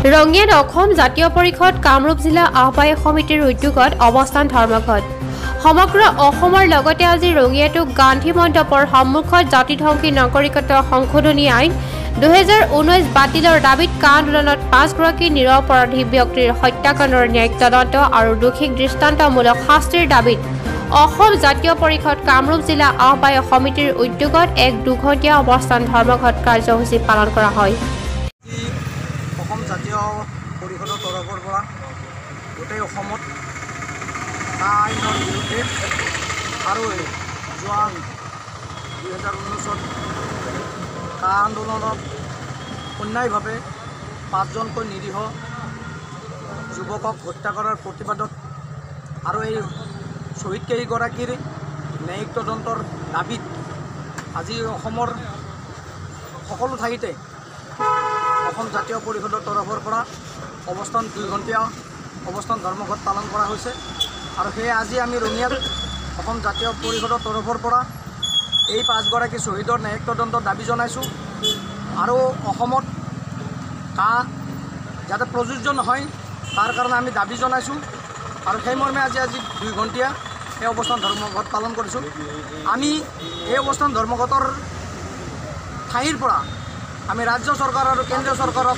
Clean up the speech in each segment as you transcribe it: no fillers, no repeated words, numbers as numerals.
ৰঙিয়াত অসম জাতীয় পৰিষদ কামৰূপ জিলা আহ্বায়ক সমিতিৰ উদ্যোগত অৱস্থান ধৰ্মঘট। সমগ্ৰ অসমৰ লগতে আজি ৰঙিয়াতো গান্ধী মণ্ডপৰ সন্মুখত জাতিধ্বংসী নাগৰিকত্ব সংশোধনী আইন 2019 বাতিলৰ দাবীত কা আন্দোলনত 5 গৰাকী নিৰপৰাধী ব্যক্তিৰ হত্যাকাণ্ডৰ ন্যায়িক তদন্ত আৰু দোষীক দৃষ্টান্তমূলক শাস্তিৰ দাবীত অসম জাতীয় পৰিষদ কামৰূপ জিলা আহ্বায়ক সমিতিৰ উদ্যোগত এক দুঘণ্টীয়া অৱস্থান ধৰ্মঘট কাৰ্যসূচী পালন কৰা হয়। অসম জাতীয় পৰিষদৰ তৰফৰ পৰা গোটেই অসমত কা আইনৰ বিৰুদ্ধে আৰু যোৱা 2019 কা আন্দোলনত অন্যায়ভাৱে 5জনকৈ নিৰীহ যুৱকক হত্যা কৰাৰ প্ৰতিবাদত আৰু এই শ্বহীদ কেইগৰাকীৰ ন্যায়িক তদন্তৰ দাবীত আজি অসমৰ সকলো ঠাইতে অসম জাতীয় পৰিষদৰ তৰফৰ পৰা অৱস্থান 2 ঘণ্টীয়া অৱস্থান ধৰ্মঘট পালন কৰা হৈছে। আৰু সেয়ে আজি আমি ৰঙিয়াত অসম জাতীয় পৰিষদৰ তৰফৰ পৰা এই 5 গৰাকী শ্বহীদৰ ন্যায়িক তদন্তৰ দাবী জনাইছোঁ আৰু অসমত কা যাতে প্ৰযোজ্য নহয় তাৰ কাৰণে আমি দাবী জনাইছোঁ আৰু সেই মৰ্মে আজি 2 ঘণ্টীয়া এই অৱস্থান ধৰ্মঘট পালন কৰিছোঁ। আমি এই অৱস্থান ধৰ্মঘটৰ ঠাইৰ পৰা আমি ৰাজ্য চৰকাৰ আৰু কেন্দ্ৰীয় চৰকাৰক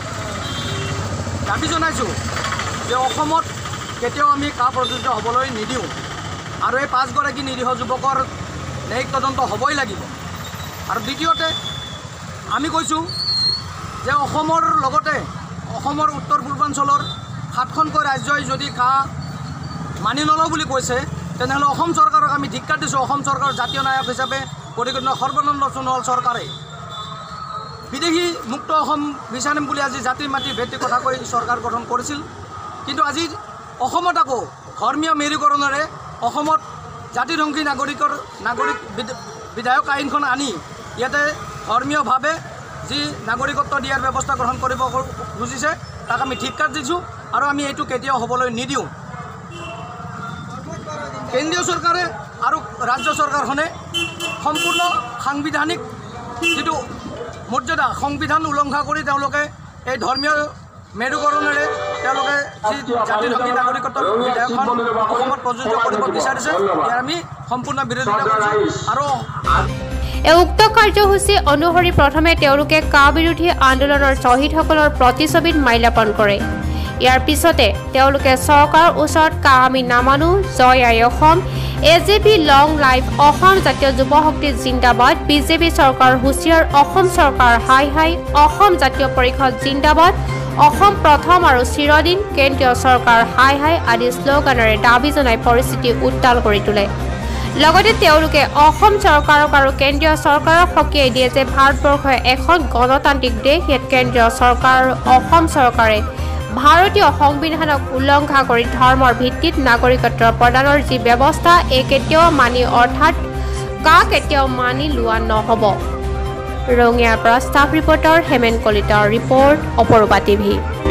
দাবী জনাইছোঁ যে অসমত কেতিয়াও আমি কা প্ৰযোজ্য হ'বলৈ নিদিওঁ আৰু এই 5 গৰাকী নিৰীহ যুৱকৰ ন্যায়িক তদন্ত হ'বই লাগিব। আৰু দ্বিতীয়তে আমি কৈছোঁ যে অসমৰ লগতে অসমৰ উত্তৰ পূৰ্বাঞ্চলৰ 7খনকৈ ৰাজ্যই যদি কা মানি নলওঁ বুলি কৈছে তেনেহ'লে অসম চৰকাৰক আমি ধিক্কাৰ দিছোঁ। অসম চৰকাৰৰ জাতীয় নায়ক হিচাপে পৰিগণিত সৰ্বানন্দ সোণোৱাল চৰকাৰে বিদেশী মুক্ত অসম বিচাৰিম বুলি আজি জাতিৰ মাটি ভেটি কথা কৈ চৰকাৰ গঠন কৰিছিল, কিন্তু আজি অসমত আকৌ ধৰ্মীয় মেৰুকৰণেৰে অসমত জাতিধ্বংসী নাগৰিক বিধায়ক আইনখন আনি ইয়াতে ধৰ্মীয়ভাৱে যি নাগৰিকত্ব দিয়াৰ ব্যৱস্থা গ্ৰহণ কৰিব খুজিছে তাক আমি ধিক্কাৰ দিছোঁ আৰু আমি এইটো কেতিয়াও হ'বলৈ নিদিওঁ। কেন্দ্ৰীয় চৰকাৰে আৰু ৰাজ্য চৰকাৰখনে সম্পূৰ্ণ সাংবিধানিক যিটো মৰ্যাদা সংবিধান উলংঘা কৰি তেওঁলোকে এই ধৰ্মীয় মেৰুকৰণেৰে তেওঁলোকে যি জাতিধ্বংসী নাগৰিকত্ব বিধেয়কখন অসমত প্ৰযোজ্য কৰিব বিচাৰিছে ইয়াৰ আমি সম্পূৰ্ণ বিৰোধিতা কৰিছোঁ। আৰু এই উক্ত কাৰ্যসূচী অনুসৰি প্ৰথমে তেওঁলোকে কা বিৰোধী আন্দোলনৰ শ্বহীদসকলৰ প্ৰতিচ্ছবিত মাল্যাৰ্পণ কৰে। ইয়াৰ পিছতে তেওঁলোকে চৰকাৰৰ ওচৰত কা আমি নামানো, জয় আই Assam, AJP long life, Assam জাতীয় যুৱ শক্তি জিন্দাবাদ, বিজেপি চৰকাৰ হুঁচিয়াৰ, অসম চৰকাৰ হাই হাই, অসম জাতীয় পৰিষদ জিন্দাবাদ, অসম প্ৰথম আৰু চিৰদিন, কেন্দ্ৰীয় চৰকাৰ হাই হাই আদি শ্লোগানেৰে দাবী জনাই পৰিস্থিতি উত্তাল কৰি তোলে। লগতে তেওঁলোকে অসম চৰকাৰক আৰু কেন্দ্ৰীয় চৰকাৰক সকীয়াই দিয়ে যে ভাৰতবৰ্ষ এখন গণতান্ত্ৰিক দেশ, ইয়াত কেন্দ্ৰীয় চৰকাৰ আৰু অসম চৰকাৰে ভাৰতীয় সংবিধানক উলংঘা কৰি ধৰ্মৰ ভিত্তিত নাগৰিকত্ব প্ৰদানৰ যি ব্যৱস্থা এই কেতিয়াও মানি অৰ্থাৎ কা কেতিয়াও মানি লোৱা নহ'ব। ৰঙিয়াৰ পৰা ষ্টাফ ৰিপৰ্টাৰ হেমেন কলিতাৰ ৰিপৰ্ট, অপৰূপা টিভি।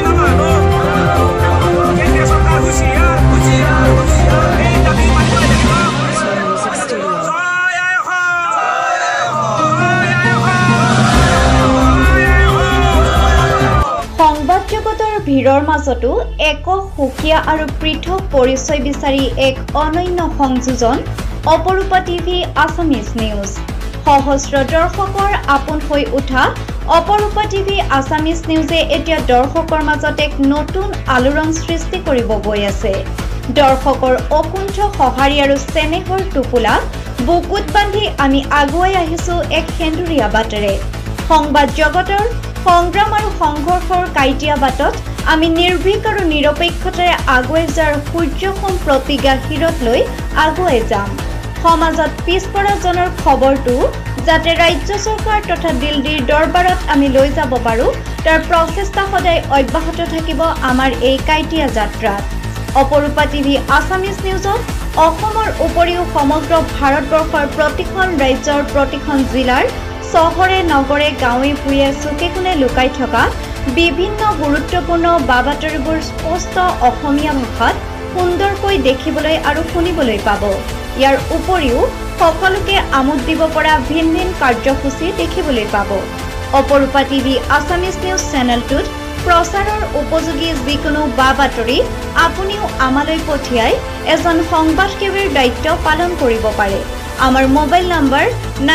সংবাদ জগতৰ ভিৰৰ মাজতো এক সুকীয়া আৰু পৃথক পৰিচয় বিচাৰি এক অনন্য সংযোজন অপৰূপা টিভি আছামিজ নিউজ। সহস্ৰ দৰ্শকৰ আপোন হৈ উঠা অপৰূপা টিভি আছামিজ নিউজে এতিয়া দৰ্শকৰ মাজত এক নতুন আলোড়ন সৃষ্টি কৰিব গৈ আছে। দৰ্শকৰ অকুণ্ঠ সঁহাৰি আৰু চেনেহৰ টোপোলা বুকুত বান্ধি আমি আগুৱাই আহিছোঁ এক সেন্দুৰীয়া বাটেৰে। সংবাদ জগতৰ সংগ্ৰাম আৰু সংঘৰ্ষৰ কাইটিয়া বাটত আমি নিৰ্ভীক আৰু নিৰপেক্ষতাৰে আগুৱাই যোৱাৰ সূৰ্যসম প্ৰতিজ্ঞা শিৰত লৈ আগুৱাই যাম। সমাজত পিছপৰাজনৰ খবৰটো যাতে ৰাজ্য চৰকাৰ তথা দিল্লীৰ দৰবাৰত আমি লৈ যাব পাৰোঁ তাৰ প্ৰচেষ্টা সদায় অব্যাহত থাকিব আমাৰ এই কাইটিয়া যাত্ৰাত। অপৰূপা টিভি আছামিজ নিউজত অসমৰ উপৰিও সমগ্ৰ ভাৰতবৰ্ষৰ প্ৰতিখন ৰাজ্যৰ প্ৰতিখন জিলাৰ চহৰে নগৰে গাঁৱে ভূঞে চুকে কোণে লুকাই থকা বিভিন্ন গুৰুত্বপূৰ্ণ বাতৰিবোৰ স্পষ্ট অসমীয়া ভাষাত সুন্দৰকৈ দেখিবলৈ আৰু শুনিবলৈ পাব। ইয়াৰ উপৰিও সকলোকে আমোদ দিব পৰা ভিন ভিন কাৰ্যসূচী দেখিবলৈ পাব। অপৰূপা টিভি আছামিজ নিউজ চেনেলটোত প্ৰচাৰৰ উপযোগী যিকোনো বা বাতৰি আপুনিও আমালৈ পঠিয়াই এজন সংবাদসেৱীৰ দায়িত্ব পালন কৰিব পাৰে। আমাৰ মোবাইল নম্বৰ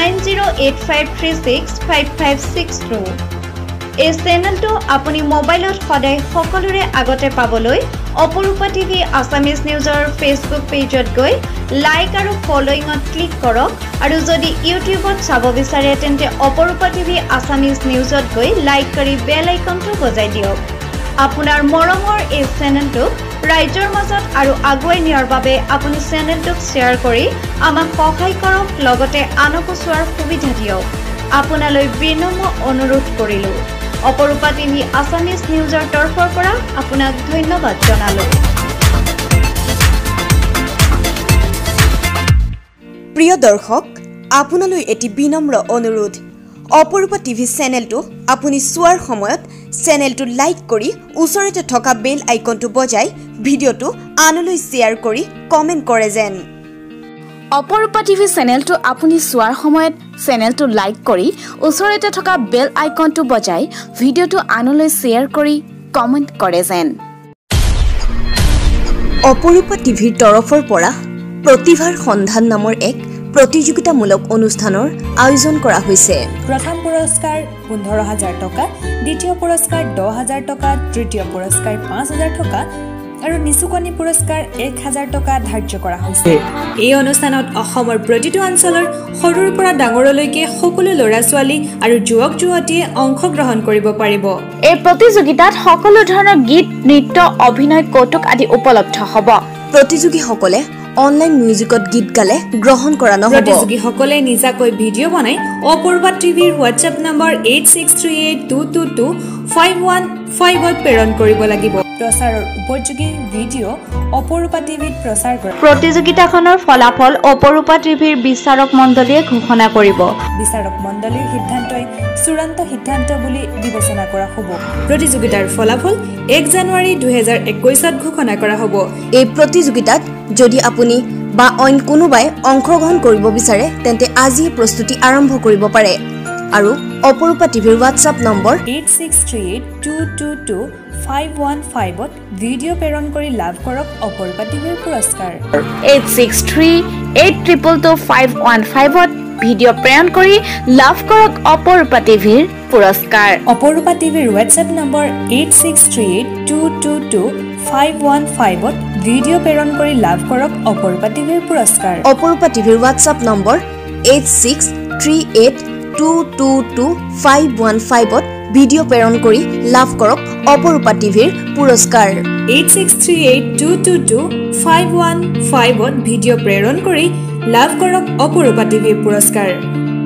9085365562। এই চেনেলটো আপুনি মোবাইলত সদায় সকলোৰে আগতে পাবলৈ অপৰূপা টিভি আছামিজ নিউজৰ ফেচবুক পেজত গৈ লাইক আৰু ফলোইঙত ক্লিক কৰক আৰু যদি ইউটিউবত চাব বিচাৰে তেন্তে অপৰূপা টিভি আছামিজ নিউজত গৈ লাইক কৰি বেল আইকনটো বজাই দিয়ক। আপোনাৰ মৰমৰ এই চেনেলটোক ৰাইজৰ মাজত আৰু আগুৱাই নিয়াৰ বাবে আপুনি চেনেলটোক শ্বেয়াৰ কৰি আমাক সহায় কৰক, লগতে আনকো চোৱাৰ সুবিধা দিয়ক। আপোনালৈ বিনম্ৰ অনুৰোধ কৰিলোঁ। অপৰূপা টিভি আছামিজ নিউজৰ তৰফৰ পৰা আপোনাক ধন্যবাদ জনালোঁ। প্ৰিয় দৰ্শক, আপোনালৈ এটি বিনম্ৰ অনুৰোধ। অপৰূপা টিভি চেনেলটো আপুনি চোৱাৰ সময়ত চেনেলটো লাইক কৰি ওচৰতে থকা বেল আইকনটো বজাই ভিডিঅ'টো আনলৈ শ্বেয়াৰ কৰি কমেণ্ট কৰে যেন। অপৰূপা টিভি চেনেলটো আপুনি চোৱাৰ সময়ত চেনেলটো লাইক কৰি ওচৰতে থকা বেল আইকনটো বজাই ভিডিঅ'টো আনলৈ শ্বেয়াৰ কৰি কমেণ্ট কৰে যেন। অপৰূপা টিভিৰ তৰফৰ পৰা প্ৰতিভাৰ সন্ধান নামৰ এক প্ৰতিযোগিতামূলক অনুষ্ঠানৰ আয়োজন কৰা হৈছে। প্ৰথম পুৰস্কাৰ 15,000 টকা, দ্বিতীয় পুৰস্কাৰ 10,000 টকা, তৃতীয় পুৰস্কাৰ 5,000 টকা আৰু নিচুকনি পুৰস্কাৰ 1,000 টকা ধাৰ্য কৰা হৈছে। এই অনুষ্ঠানত অসমৰ প্ৰতিটো অঞ্চলৰ সৰুৰ পৰা ডাঙৰলৈকে সকলো ল'ৰা-ছোৱালী আৰু যুৱক-যুৱতীয়ে অংশগ্ৰহণ কৰিব পাৰিব। এই প্ৰতিযোগিতাত সকলো ধৰণৰ গীত, নৃত্য, অভিনয়, কৌতুক আদি উপলব্ধ হ'ব। প্ৰতিযোগীসকলে অনলাইন মিউজিকত গীত গালে গ্ৰহণ কৰা নহ'ব। প্ৰতিযোগীসকলে নিজাকৈ ভিডিঅ' বনাই অপূৰ্বা টিভিৰ হোৱাটছএপ নম্বৰ 8638222515ত প্ৰেৰণ কৰিব লাগিব। প্ৰচাৰৰ উপযোগী ভিডিঅ' অপূৰ্বা টিভিত প্ৰচাৰ কৰে। প্ৰতিযোগিতাখনৰ ফলাফল অপৰূপা টিভিৰ বিচাৰক মণ্ডলীয়ে ঘোষণা কৰিব। বিচাৰক মণ্ডলীৰ সিদ্ধান্তই চূড়ান্ত সিদ্ধান্ত বুলি বিবেচনা কৰা হ'ব। প্ৰতিযোগিতাৰ ফলাফল 1 জানুৱাৰী 2021ত ঘোষণা কৰা হ'ব। এই প্ৰতিযোগিতাত যদি আপুনি বা অইন কোনোবাই অংশগ্ৰহণ কৰিব বিচাৰে তেন্তে আজিয়ে প্ৰস্তুতি আৰম্ভ কৰিব পাৰে আৰু অপৰূপা টিভিৰ হোৱাটছআপ নম্বৰ 8638222515ত ভিডিঅ' প্ৰেৰণ কৰি লাভ কৰক অপৰূপা টিভিৰ পুৰস্কাৰ। 8638222515ত ভিডিঅ' প্ৰেৰণ কৰি লাভ কৰক অপৰূপা টিভিৰ পুৰস্কাৰ। অপৰূপা টিভিৰ হোৱাটছএপ নম্বৰ 8638222515ত ভিডিঅ' প্ৰেৰণ কৰি লাভ কৰক অপৰূপা টিভিৰ পুৰস্কাৰ। অপৰূপা টিভিৰ হোৱাটছআপ নম্বৰ 8638222515ত ভিডিঅ' প্ৰেৰণ কৰি লাভ কৰক অপৰূপা টিভিৰ পুৰস্কাৰ। 8638222515ত ভিডিঅ' প্ৰেৰণ কৰি লাভ কৰক অপৰূপা টিভিৰ পুৰস্কাৰ।